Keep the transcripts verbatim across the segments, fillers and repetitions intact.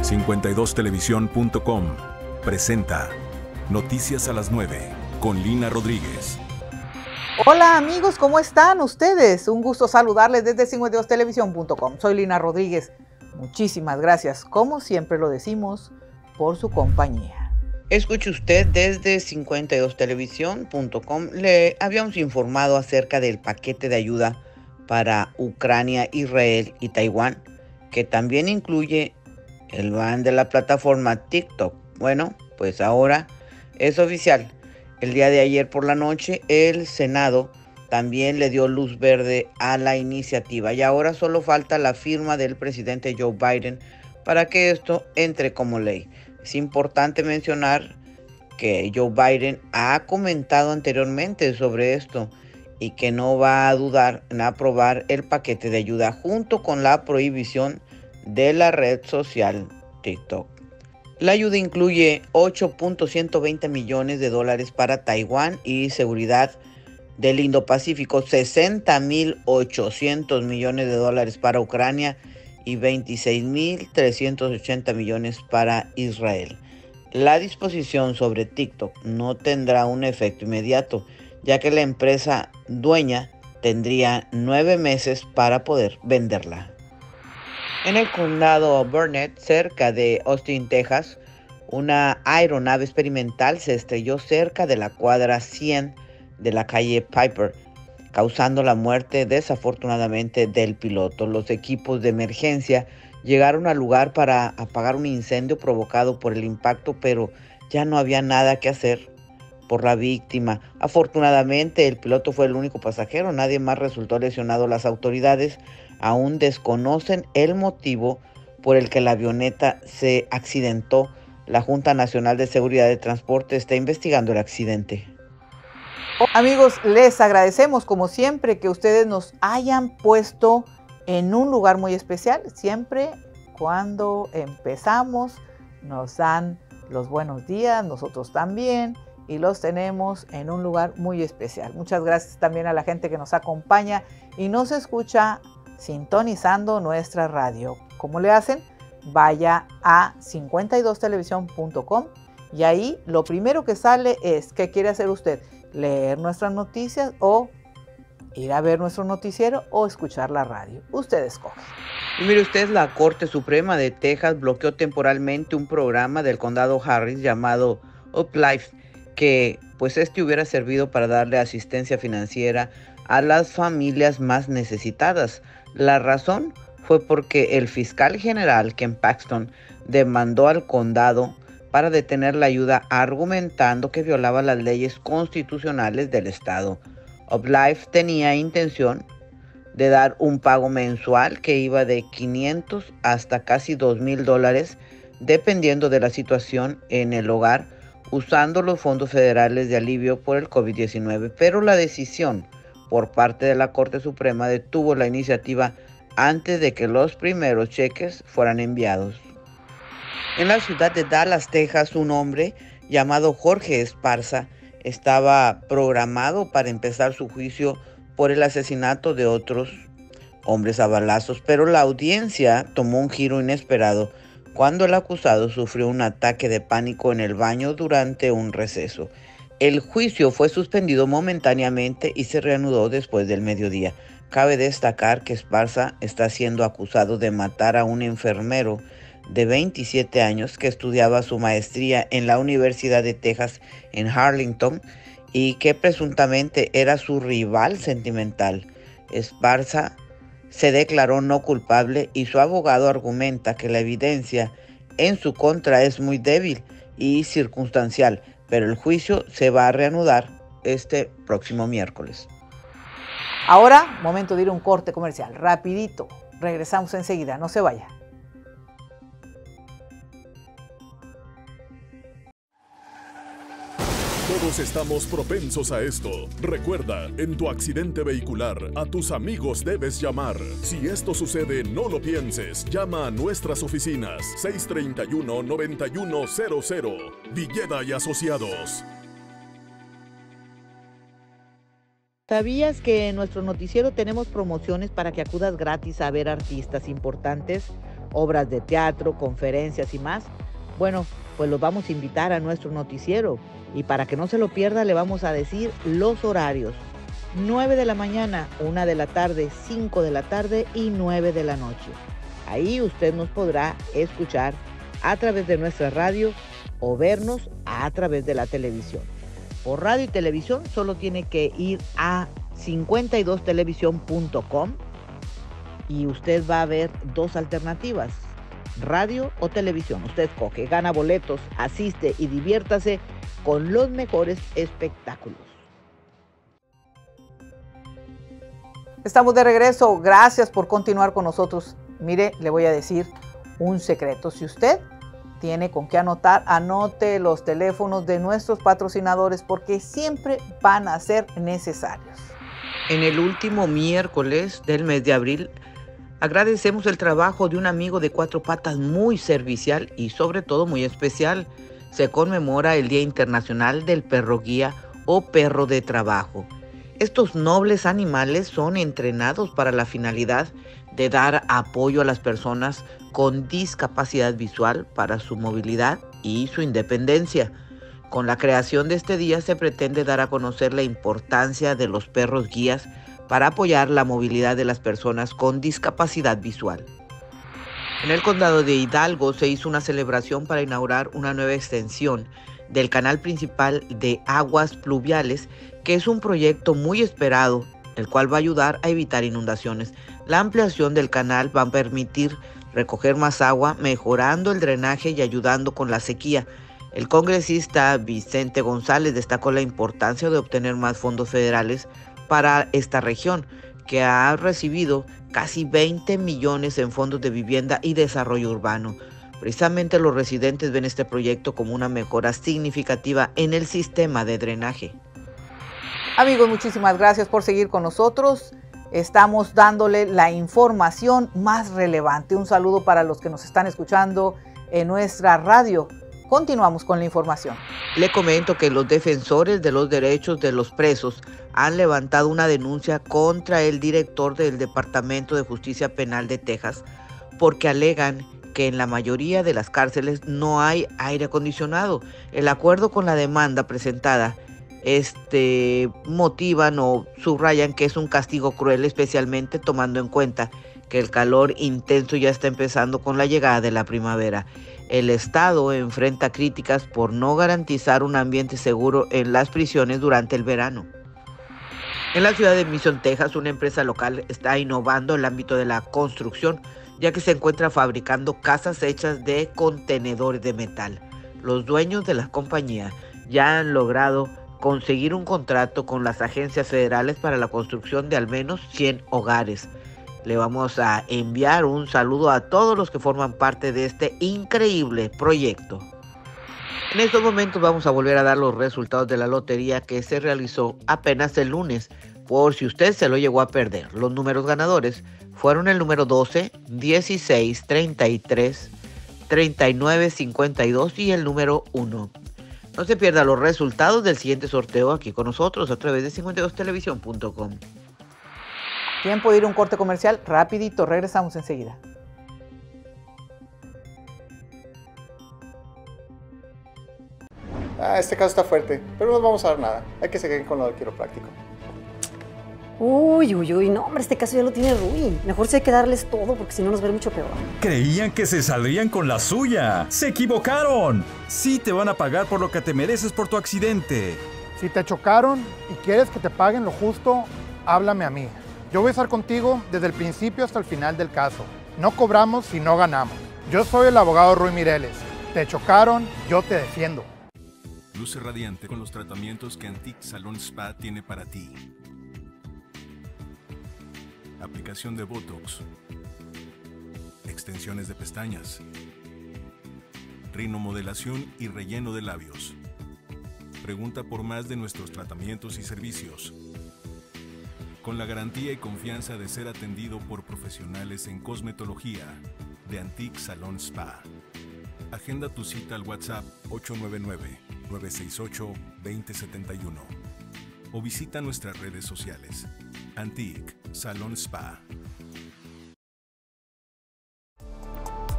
cincuenta y dos televisión punto com presenta Noticias a las nueve con Lina Rodríguez. Hola amigos, ¿cómo están ustedes? Un gusto saludarles desde cincuenta y dos televisión punto com. Soy Lina Rodríguez. Muchísimas gracias, como siempre lo decimos, por su compañía. Escuche usted desde cincuenta y dos televisión punto com. Le habíamos informado acerca del paquete de ayuda para Ucrania, Israel y Taiwán, que también incluye el ban de la plataforma TikTok. Bueno, pues ahora es oficial. El día de ayer por la noche, el Senado también le dio luz verde a la iniciativa y ahora solo falta la firma del presidente Joe Biden para que esto entre como ley. Es importante mencionar que Joe Biden ha comentado anteriormente sobre esto y que no va a dudar en aprobar el paquete de ayuda junto con la prohibición de la red social TikTok. La ayuda incluye ocho punto ciento veinte millones de dólares para Taiwán y seguridad del Indo-Pacífico, sesenta mil ochocientos millones de dólares para Ucrania y veintiséis mil trescientos ochenta millones para Israel. La disposición sobre TikTok no tendrá un efecto inmediato, ya que la empresa dueña tendría nueve meses para poder venderla. En el condado Burnett, cerca de Austin, Texas, una aeronave experimental se estrelló cerca de la cuadra cien de la calle Piper, causando la muerte desafortunadamente del piloto. Los equipos de emergencia llegaron al lugar para apagar un incendio provocado por el impacto, pero ya no había nada que hacer por la víctima. Afortunadamente, el piloto fue el único pasajero, nadie más resultó lesionado. Las autoridades aún desconocen el motivo por el que la avioneta se accidentó. La Junta Nacional de Seguridad de Transporte está investigando el accidente. Amigos, les agradecemos como siempre que ustedes nos hayan puesto en un lugar muy especial. Siempre cuando empezamos nos dan los buenos días, nosotros también, y los tenemos en un lugar muy especial. Muchas gracias también a la gente que nos acompaña y nos escucha sintonizando nuestra radio. ¿Cómo le hacen? Vaya a cincuenta y dos televisión punto com y ahí lo primero que sale es ¿qué quiere hacer usted? Leer nuestras noticias o ir a ver nuestro noticiero o escuchar la radio. Usted escoge. Y mire usted, la Corte Suprema de Texas bloqueó temporalmente un programa del condado Harris llamado UpLife, que pues este hubiera servido para darle asistencia financiera a las familias más necesitadas. La razón fue porque el fiscal general Ken Paxton demandó al condado para detener la ayuda argumentando que violaba las leyes constitucionales del estado. UpLife tenía intención de dar un pago mensual que iba de quinientos hasta casi dos mil dólares dependiendo de la situación en el hogar, usando los fondos federales de alivio por el COVID diecinueve, pero la decisión por parte de la Corte Suprema detuvo la iniciativa antes de que los primeros cheques fueran enviados. En la ciudad de Dallas, Texas, un hombre llamado Jorge Esparza estaba programado para empezar su juicio por el asesinato de otros hombres a balazos, pero la audiencia tomó un giro inesperado cuando el acusado sufrió un ataque de pánico en el baño durante un receso. El juicio fue suspendido momentáneamente y se reanudó después del mediodía. Cabe destacar que Esparza está siendo acusado de matar a un enfermero de veintisiete años que estudiaba su maestría en la Universidad de Texas en Arlington y que presuntamente era su rival sentimental. Esparza se declaró no culpable y su abogado argumenta que la evidencia en su contra es muy débil y circunstancial, pero el juicio se va a reanudar este próximo miércoles. Ahora, momento de ir a un corte comercial. Rapidito, regresamos enseguida, no se vaya. Todos estamos propensos a esto. Recuerda, en tu accidente vehicular, a tus amigos debes llamar. Si esto sucede, no lo pienses. Llama a nuestras oficinas. seis tres uno, nueve uno cero cero. Villeda y Asociados. ¿Sabías que en nuestro noticiero tenemos promociones para que acudas gratis a ver artistas importantes? obras de teatro, conferencias y más, bueno, pues los vamos a invitar a nuestro noticiero. Y para que no se lo pierda, le vamos a decir los horarios. nueve de la mañana, una de la tarde, cinco de la tarde y nueve de la noche. Ahí usted nos podrá escuchar a través de nuestra radio o vernos a través de la televisión. Por radio y televisión solo tiene que ir a cincuenta y dos televisión punto com y usted va a ver dos alternativas, radio o televisión. Usted escoge, gana boletos, asiste y diviértase con los mejores espectáculos. Estamos de regreso. Gracias por continuar con nosotros. Mire, le voy a decir un secreto. Si usted tiene con qué anotar, anote los teléfonos de nuestros patrocinadores porque siempre van a ser necesarios. En el último miércoles del mes de abril, agradecemos el trabajo de un amigo de cuatro patas muy servicial y sobre todo muy especial. Se conmemora el Día Internacional del Perro Guía o Perro de Trabajo. Estos nobles animales son entrenados para la finalidad de dar apoyo a las personas con discapacidad visual para su movilidad y su independencia. Con la creación de este día se pretende dar a conocer la importancia de los perros guías para apoyar la movilidad de las personas con discapacidad visual. En el condado de Hidalgo se hizo una celebración para inaugurar una nueva extensión del canal principal de aguas pluviales, que es un proyecto muy esperado, el cual va a ayudar a evitar inundaciones. La ampliación del canal va a permitir recoger más agua, mejorando el drenaje y ayudando con la sequía. El congresista Vicente González destacó la importancia de obtener más fondos federales para esta región, que ha recibido casi veinte millones en fondos de vivienda y desarrollo urbano. Precisamente los residentes ven este proyecto como una mejora significativa en el sistema de drenaje. Amigos, muchísimas gracias por seguir con nosotros. Estamos dándole la información más relevante. Un saludo para los que nos están escuchando en nuestra radio. Continuamos con la información. Le comento que los defensores de los derechos de los presos han levantado una denuncia contra el director del Departamento de Justicia Penal de Texas porque alegan que en la mayoría de las cárceles no hay aire acondicionado. El acuerdo con la demanda presentada este, motivan o subrayan que es un castigo cruel, especialmente tomando en cuenta que el calor intenso ya está empezando con la llegada de la primavera. El Estado enfrenta críticas por no garantizar un ambiente seguro en las prisiones durante el verano. En la ciudad de Mission, Texas, una empresa local está innovando en el ámbito de la construcción, ya que se encuentra fabricando casas hechas de contenedores de metal. Los dueños de la compañía ya han logrado conseguir un contrato con las agencias federales para la construcción de al menos cien hogares. Le vamos a enviar un saludo a todos los que forman parte de este increíble proyecto. En estos momentos vamos a volver a dar los resultados de la lotería que se realizó apenas el lunes, por si usted se lo llegó a perder. Los números ganadores fueron el número doce, dieciséis, treinta y tres, treinta y nueve, cincuenta y dos y el número uno. No se pierda los resultados del siguiente sorteo aquí con nosotros a través de cincuenta y dos televisión punto com. Tiempo de ir a un corte comercial, rapidito, regresamos enseguida. Ah, este caso está fuerte, pero no nos vamos a dar nada. Hay que seguir con lo del quiropráctico. Uy, uy, uy, no, hombre, este caso ya lo tiene Rui. Mejor sí hay que darles todo, porque si no nos va a ver mucho peor. Creían que se saldrían con la suya. ¡Se equivocaron! Sí te van a pagar por lo que te mereces por tu accidente. Si te chocaron y quieres que te paguen lo justo, háblame a mí. Yo voy a estar contigo desde el principio hasta el final del caso. No cobramos si no ganamos. Yo soy el abogado Rui Mireles. Te chocaron, yo te defiendo. Luce radiante con los tratamientos que Antique Salon Spa tiene para ti. Aplicación de Botox, extensiones de pestañas, rinomodelación y relleno de labios. Pregunta por más de nuestros tratamientos y servicios. Con la garantía y confianza de ser atendido por profesionales en cosmetología de Antique Salon Spa. Agenda tu cita al WhatsApp ocho nueve nueve, nueve seis ocho, dos cero siete uno o visita nuestras redes sociales. Antique Salon Spa.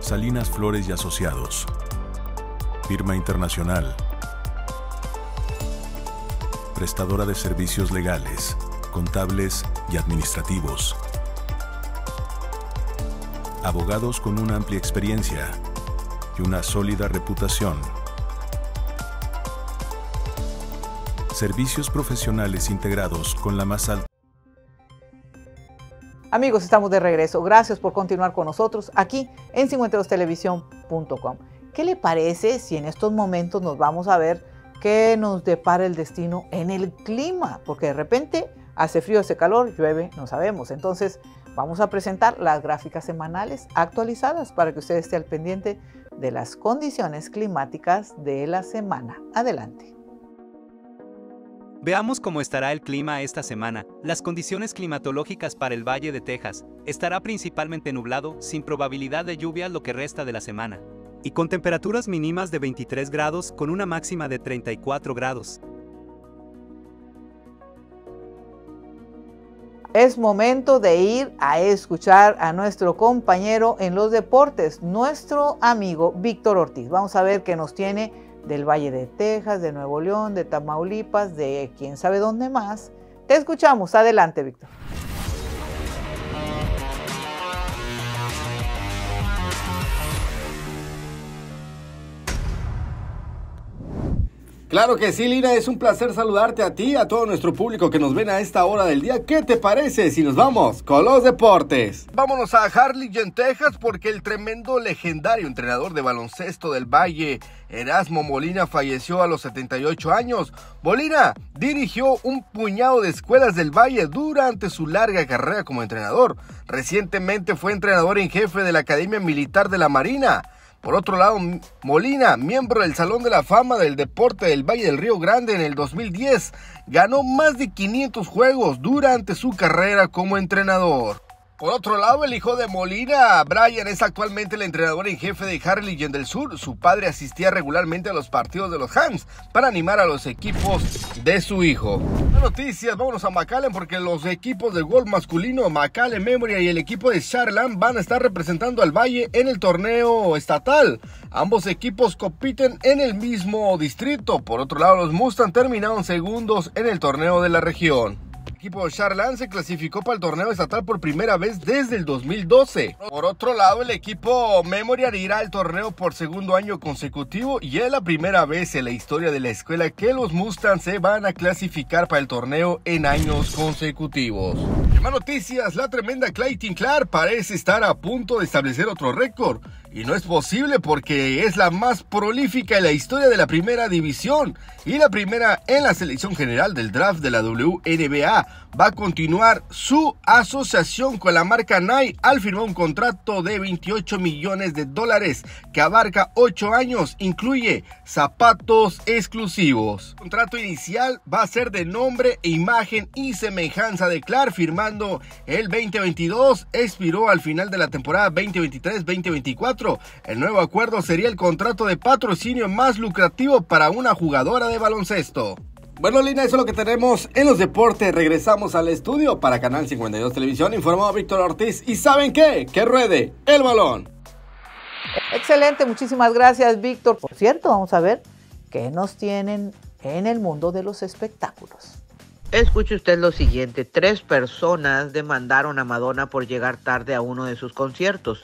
Salinas Flores y Asociados. Firma internacional. Prestadora de servicios legales, contables y administrativos. Abogados con una amplia experiencia y una sólida reputación. Servicios profesionales integrados con la más alta. Amigos, estamos de regreso. Gracias por continuar con nosotros aquí en cincuenta y dos televisión punto com. ¿Qué le parece si en estos momentos nos vamos a ver qué nos depara el destino en el clima? Porque de repente hace frío, hace calor, llueve, no sabemos. Entonces vamos a presentar las gráficas semanales actualizadas para que usted esté al pendiente de las condiciones climáticas de la semana. Adelante. Veamos cómo estará el clima esta semana. Las condiciones climatológicas para el Valle de Texas. Estará principalmente nublado, sin probabilidad de lluvia lo que resta de la semana. Y con temperaturas mínimas de veintitrés grados con una máxima de treinta y cuatro grados. Es momento de ir a escuchar a nuestro compañero en los deportes, nuestro amigo Víctor Ortiz. Vamos a ver qué nos tiene del Valle de Texas, de Nuevo León, de Tamaulipas, de quién sabe dónde más. Te escuchamos. Adelante, Víctor. Claro que sí, Lina, es un placer saludarte a ti y a todo nuestro público que nos ven a esta hora del día. ¿Qué te parece si nos vamos con los deportes? Vámonos a Harlingen, Texas, porque el tremendo legendario entrenador de baloncesto del Valle, Erasmo Molina, falleció a los setenta y ocho años. Molina dirigió un puñado de escuelas del Valle durante su larga carrera como entrenador. Recientemente fue entrenador en jefe de la Academia Militar de la Marina. Por otro lado, Molina, miembro del Salón de la Fama del Deporte del Valle del Río Grande en el dos mil diez, ganó más de quinientos juegos durante su carrera como entrenador. Por otro lado, el hijo de Molina, Brian, es actualmente el entrenador en jefe de Harlingen del Sur. Su padre asistía regularmente a los partidos de los Hams para animar a los equipos de su hijo. Las noticias, vámonos a McAllen porque los equipos de golf masculino, McAllen Memorial y el equipo de Charlotte van a estar representando al Valle en el torneo estatal. Ambos equipos compiten en el mismo distrito. Por otro lado, los Mustang terminaron segundos en el torneo de la región. El equipo de Charlotte se clasificó para el torneo estatal por primera vez desde el dos mil doce. Por otro lado, el equipo Memorial irá al torneo por segundo año consecutivo y es la primera vez en la historia de la escuela que los Mustangs se van a clasificar para el torneo en años consecutivos. En más noticias, la tremenda Clayton Clark parece estar a punto de establecer otro récord. Y no es posible porque es la más prolífica en la historia de la primera división y la primera en la selección general del draft de la W N B A. Va a continuar su asociación con la marca Nike al firmar un contrato de veintiocho millones de dólares que abarca ocho años, incluye zapatos exclusivos. El contrato inicial va a ser de nombre, imagen y semejanza de Clark, firmando el veinte veintidós, expiró al final de la temporada veinte veintitrés veinte veinticuatro. El nuevo acuerdo sería el contrato de patrocinio más lucrativo para una jugadora de baloncesto. Bueno, Lina, eso es lo que tenemos en los deportes. Regresamos al estudio para Canal cincuenta y dos Televisión. Informado Víctor Ortiz. ¿Y saben qué? Que ruede el balón. Excelente, muchísimas gracias, Víctor. Por cierto, vamos a ver qué nos tienen en el mundo de los espectáculos. Escuche usted lo siguiente. Tres personas demandaron a Madonna por llegar tarde a uno de sus conciertos.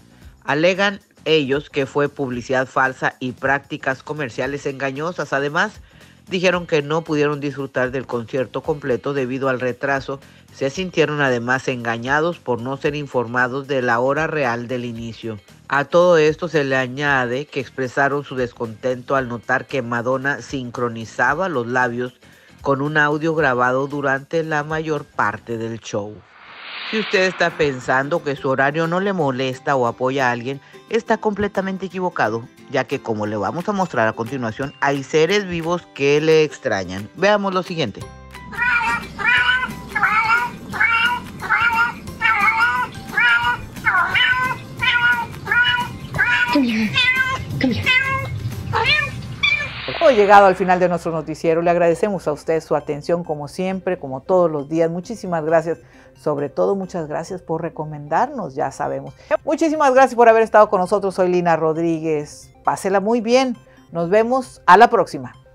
Alegan ellos que fue publicidad falsa y prácticas comerciales engañosas. Además, dijeron que no pudieron disfrutar del concierto completo debido al retraso. Se sintieron además engañados por no ser informados de la hora real del inicio. A todo esto se le añade que expresaron su descontento al notar que Madonna sincronizaba los labios con un audio grabado durante la mayor parte del show. Si usted está pensando que su horario no le molesta o apoya a alguien, está completamente equivocado, ya que, como le vamos a mostrar a continuación, hay seres vivos que le extrañan. Veamos lo siguiente. Hemos llegado al final de nuestro noticiero. Le agradecemos a usted su atención como siempre, como todos los días. Muchísimas gracias. Sobre todo, muchas gracias por recomendarnos, ya sabemos. Muchísimas gracias por haber estado con nosotros. Soy Lina Rodríguez. Pásela muy bien. Nos vemos a la próxima.